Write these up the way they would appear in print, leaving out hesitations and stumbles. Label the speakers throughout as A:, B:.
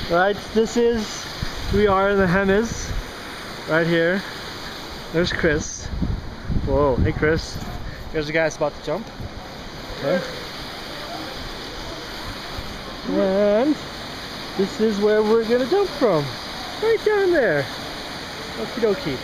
A: Right, we are in the Hemis, right here. There's Chris. Whoa, hey Chris. Here's the guy that's about to jump. Okay. And this is where we're gonna jump from. Right down there. Okie dokie.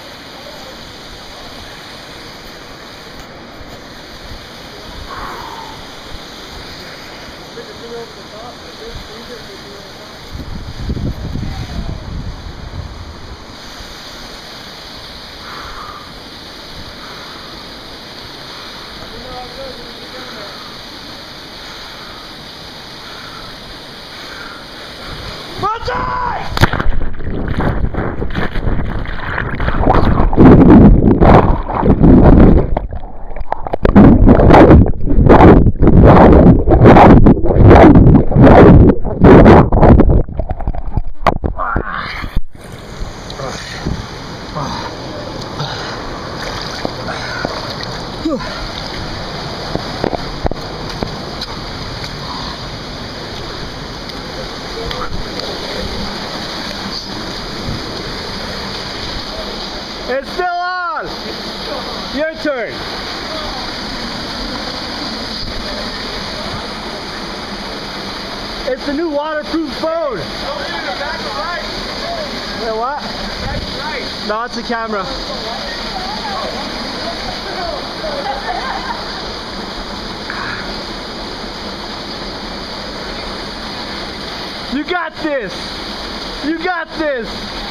A: It's still on! Your turn! It's the new waterproof phone! Wait, what? No, it's a camera. You got this! You got this!